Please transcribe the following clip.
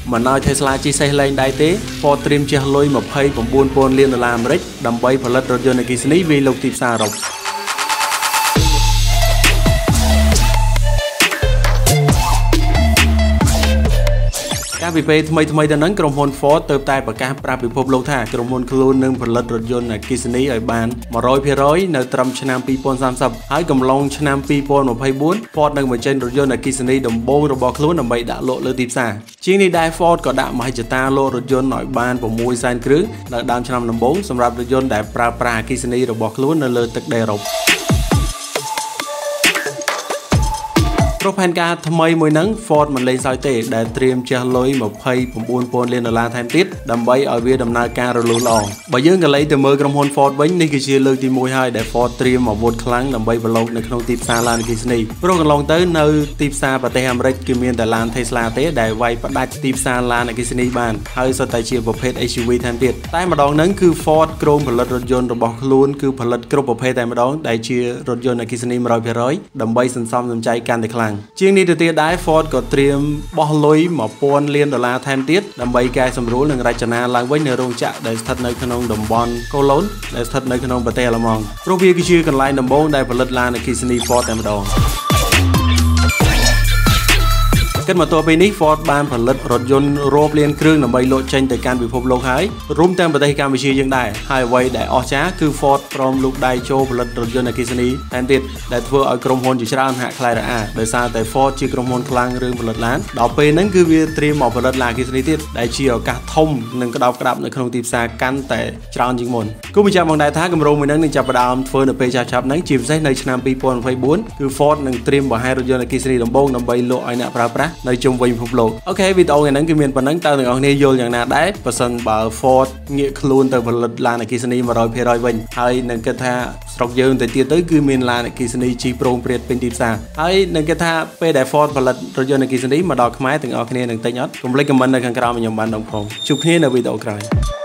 មិនឲ្យ Tesla ជិះសេះលែងដែរទេ Ford ត្រៀមជះលុយ $29,000 លានអាមេរិកដើម្បីផលិតរថយន្តអគ្គិសនីវាយលុកទីផ្សារអឺរ៉ុប ការពិពេលថ្មីទៅនឹងក្រុមហ៊ុន Ford ទៅតែប្រកាសប្រាប់ពិភពលោកថាក្រុមហ៊ុនខ្លួននឹងផលិតរថយន្តអគ្គិសនីឲ្យបាន 100% នៅត្រឹមឆ្នាំ 2030 ហើយកំឡុងឆ្នាំ 2024 Ford នឹងបញ្ចេញរថយន្តអគ្គិសនីដំបូងរបស់ខ្លួនដើម្បីដាក់លក់លើទីផ្សារជាងនេះដែរ Ford ក៏ដាក់មហិច្ឆតាលក់រថយន្តឲ្យបាន 600,000 គ្រឿងនៅដើមឆ្នាំដំបូងសម្រាប់រថយន្តដែលប្រើប្រាស់អគ្គិសនីរបស់ខ្លួននៅលើទឹកដីអឺរ៉ុប ប្រផែនការថ្មីមួយហ្នឹង Ford មិនលេងសើចទេដែលត្រៀមជះលុយ $29,000 លានថែមទៀតដើម្បីឲ្យវាដំណើរការរលូនល្អបើយើងក៏លេងទៅមើលក្រុមហ៊ុន Ford វិញនេះគឺជាលើកទី1ហើយដែល Ford ត្រៀមអាវុធខ្លាំងដើម្បីប្រឡូកនៅក្នុងទីផ្សារឡានអគ្គិសនីព្រោះកន្លងទៅនៅទីផ្សារប្រទេសអាមេរិកគឺមានតែឡាន Tesla ទេដែលវាយផ្ដាច់ទីផ្សារឡានអគ្គិសនីបានហើយសុទ្ធតែជាប្រភេទ SUV ថែមទៀតតែម្ដងហ្នឹងគឺ Ford ក្រុមផលិតរថយន្តរបស់ខ្លួនគឺផលិតគ្រប់ប្រភេទតែម្ដងដែលជារថយន្តអគ្គិសនី 100% ដើម្បីសន្សំសំចៃកាន់តែខ្លាំង ជាងនេះទៅទៀតដែរ Ford ក៏ត្រៀមបោះលុយ $1,000 លានថែមទៀតដើម្បីកែសម្រួលនិងរចនាឡើងវិញនៅរោងចក្រដែលស្ថិតនៅក្នុងតំបន់កូឡូនដែលស្ថិតនៅក្នុងប្រទេសអាល្លឺម៉ង់ព្រោះវាគឺជាកន្លែងដំបូងដែលផលិតឡានអគ្គិសនី Ford តែម្ដង គិតមកទល់ពេលនេះ Ford បានផលិតរថយន្តរាប់លានគ្រឿងដើម្បីលក់ចេញទៅកាន់ពិភពលោកហើយរួមទាំងប្រទេសកម្ពុជាយើងដែរហើយអ្វីដែលអស្ចារ្យគឺ Ford ព្រមលូកដៃចូលផលិតរថយន្តអគ្គិសនីថែមទៀតដែលធ្វើឲ្យក្រុមហ៊ុនជាច្រើនហាក់ខ្លាចរអាដោយសារតែ Ford ជាក្រុមហ៊ុនខ្លាំងរឿងផលិតឡានដល់ពេលហ្នឹងគឺវាត្រៀមមកផលិតឡានអគ្គិសនីទៀតដែលជាឱកាសធំនិងក្តោបក្តាប់នៅក្នុងទីផ្សារកាន់តែច្រើនជាងមុនគូបញ្ជាក់មកដែរថាគម្រោងមួយហ្នឹងនឹងចាប់ផ្ដើមធ្វើនៅពេលឆាប់ៗហ្នឹងជាពិសេសនៅឆ្នាំ 2024 គឺ Ford នឹងត្រៀមបង្ហាញរថយន្តអគ្គិសនីដំបូងដើម្បីលក់ឲ្យអ្នកប្រើប្រាស់នៅជុំវិញពិភពលោក អូខេវីដេអូហ្នឹងគឺមានប៉ុណ្ណឹងតើអ្នកនរគ្នាយល់យ៉ាងណាដែរបើសិនបើ Ford ងាកខ្លួនទៅផលិតឡានអគ្គិសនី 100% វិញហើយនឹងគិតថាស្រុកយើងទៅទៀតទៅគឺមានឡានអគ្គិសនីជិះប្រងព្រាតពេញទីផ្សារហើយនឹងគិតថាពេលដែល Ford ផលិតរថយន្តអគ្គិសនីមកដល់ខ្មែរទាំងអស់គ្នានឹងទិញអត់កុំភ្លេច comment នៅខាងក្រោមឲ្យខ្ញុំបានដឹងផងជួបគ្នានៅវីដេអូក្រោយ